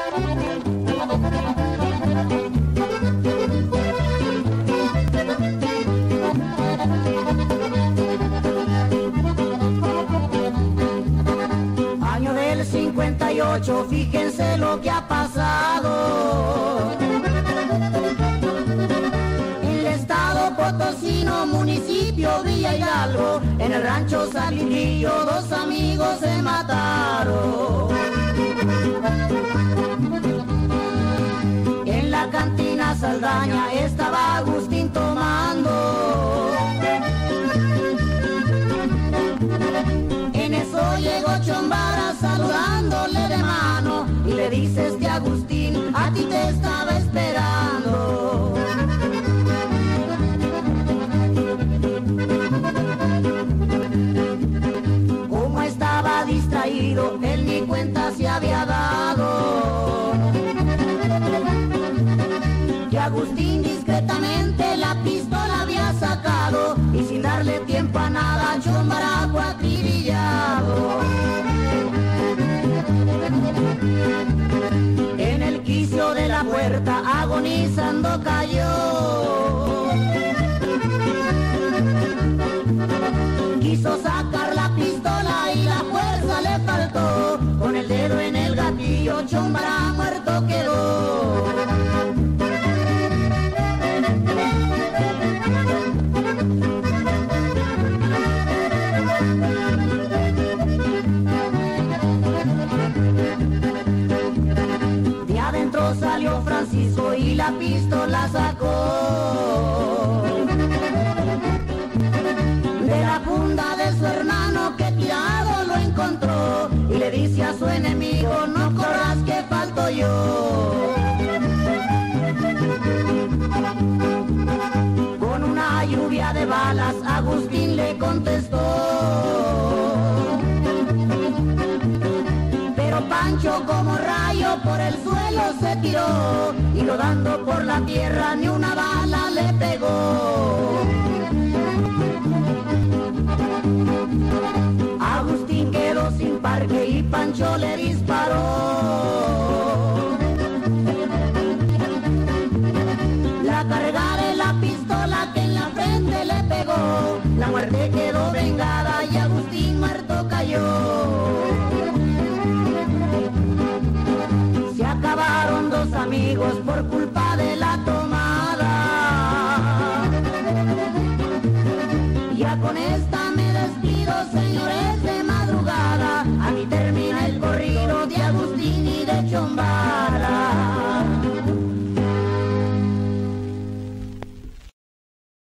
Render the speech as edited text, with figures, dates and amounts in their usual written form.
Año del 58, fíjense lo que ha pasado. En el estado potosino, municipio Villa Hidalgo, en el rancho Salinillo, dos amigos se mataron. En la cantina Saldaña estaba Agustín tomando. En eso llegó Chombara saludándole de mano y le dice: Agustín, a ti te estaba esperando. Como estaba distraído, él ni cuenta se había dado. Y Agustín discretamente la pistola había sacado y sin darle tiempo a nada, Chombara fue acribillado. En el quicio de la puerta agonizando cayó. Quiso sacar la pistola y la fuerza le faltó. Con el dedo en el gatillo, Chombara muerto quedó. De adentro salió Francisco y la pistola sacó de la funda de su hermano, que tirado lo encontró, y le dice a su enemigo: no corras que falto yo. Con una lluvia de balas Agustín le contestó, pero Pancho como rayo por el suelo se tiró y rodando por la tierra ni una bala le pegó. Agustín quedó sin parque y Pancho le disparó. La carga de la pistola que en la frente le pegó, la muerte quedó vengada y Agustín muerto cayó. Se acabaron dos amigos por culpa de la tomada. Ya con esta me despido, señores de madrugada. A mí termina el corrido de Agustín y de Chombara.